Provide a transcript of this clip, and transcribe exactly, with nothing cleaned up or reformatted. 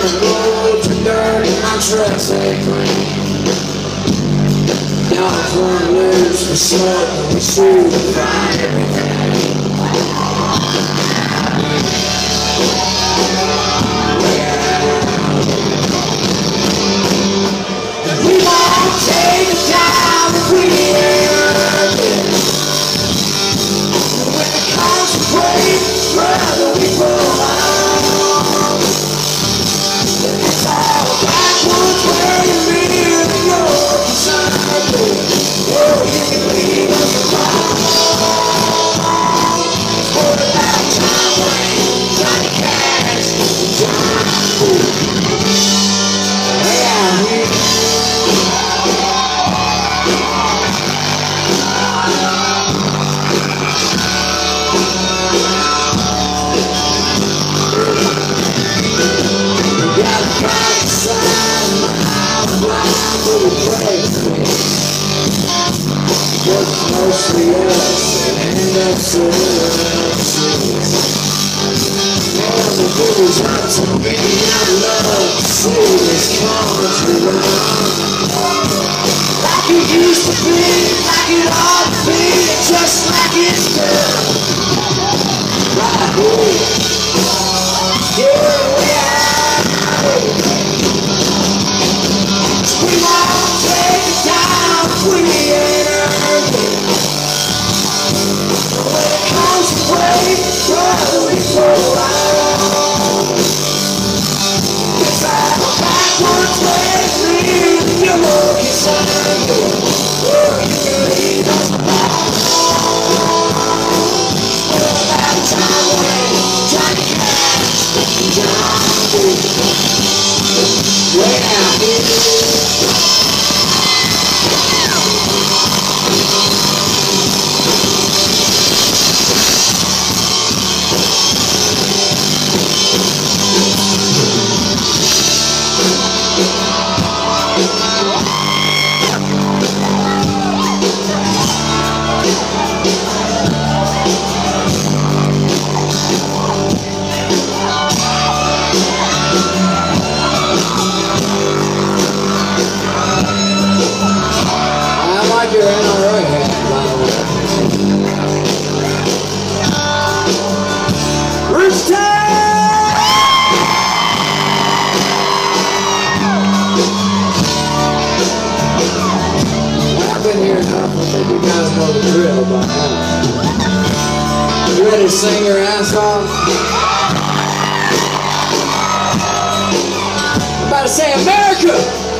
roads are dirty, my trucks ain't green. Dogs run loose, we smoke and we shoot and find everything. We won't take it down if we earn it. When the consequence, brother, we pull out. It's all backwards where you live and you're concerned. Oh, you can leave us alone. For the last time when Johnny Cash and John yeah, we was mostly us and us all the boys out to me, I love to see this country run like it used to be, like it ought to be, just like it's done right here. Yeah, we are. We won't take it down if we ain't earned it. When it comes to way, brother, we pull out. It's like a backwards way, leave your look inside. Or you can leave us alone. For that time when Johnny Cash and John Woo way out here. Your N R A hat, by the way. Roots time! Well, I've been here enough. I think you guys know the drill by now. You ready to sing your ass off? I'm about to say, America!